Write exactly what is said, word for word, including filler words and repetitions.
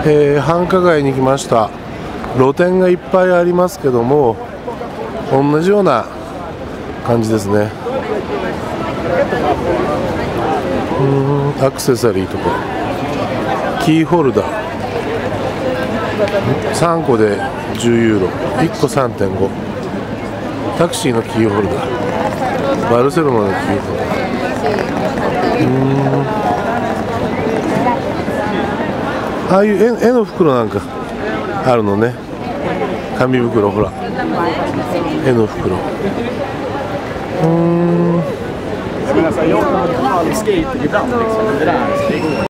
えー、繁華街に来ました。露店がいっぱいありますけども、同じような感じですね。うーん、アクセサリーとかキーホルダーさんこでじゅうユーロ、いっこ さんてんご。 タクシーのキーホルダー、バルセロナのキーホルダー。うーん、ああいう絵絵の袋なんかあるのね。紙袋、ほら、絵の袋。うーん